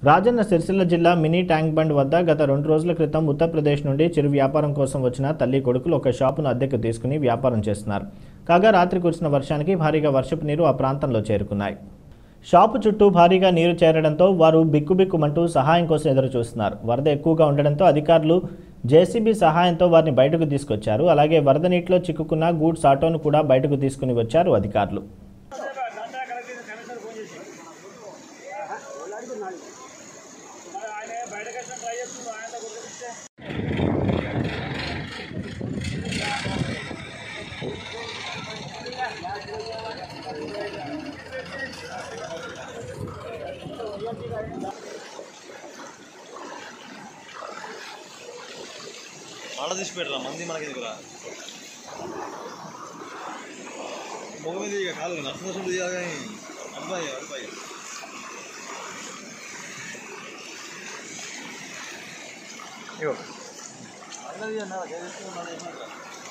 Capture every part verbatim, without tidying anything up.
రాజన్న సిరిసిల్ల జిల్లా mini tank bund వద్ద గత రెండు రోజుల క్రితం ఉత్తరప్రదేశ్ నుండి చిరు వ్యాపారం కోసం వచ్చిన తల్లి కొడుకులు ఒక షాపును అద్దెకు తీసుకుని వ్యాపారం చేస్తున్నారు. కాగా రాత్రి కురిసిన వర్షానికి భారీగా వర్షపు నీరు ఆ ప్రాంతంలో చేరుకున్నాయి. షాపు చుట్టూ భారీగా నీరు చేరడంతో వారు బిక్కుబిక్కుమంటూ సహాయం కోసం ఎదురు చూస్తున్నారు. వరద ఎక్కువగా ఉండడంతో అధికారులు జేసీబీ సహాయంతో వారిని బయటకు తీసుకొచ్చారు. అలాగే వరద నీటిలో చిక్కుకున్న గూడ్స్ ఆటోను కూడా బయటకు తీసుకుని వచ్చారు అధికారులు. ఆడ తీసి పెట్టరా మంది మనకి ఎదుగురా మొగ మీద ఇక కాదు నష్టం తీయాలి అబ్బాయి అబ్బాయి ఇగో అన్నది అన్నారు చేస్తున్నాడు ఏమన్నా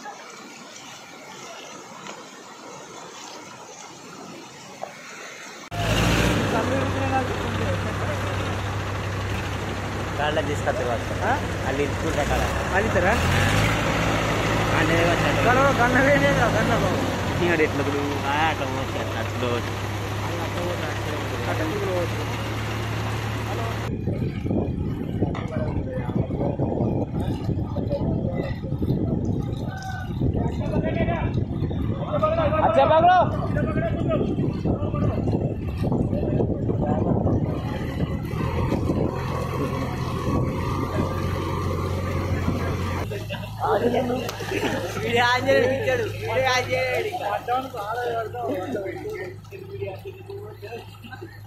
కాళ్ళ తీసుకొస్తారు ಅಲ್ಲಿ ಇಟ್ಕೊಂಡ್ರೆ ಕಾಲ ಅಲ್ಲಿತಾರ ಅಲ್ಲೇ ಕನ್ನಡ ಕನ್ನಡ ಕನ್ನಡ ಹಿಂಗಡೆ ಎಟ್ಲ ಬಿಡು ಆಟ ಹೋಗ್ತಾರೆ ಅಟ್ಲು अच्छा बाबू ఆంజనేయుడు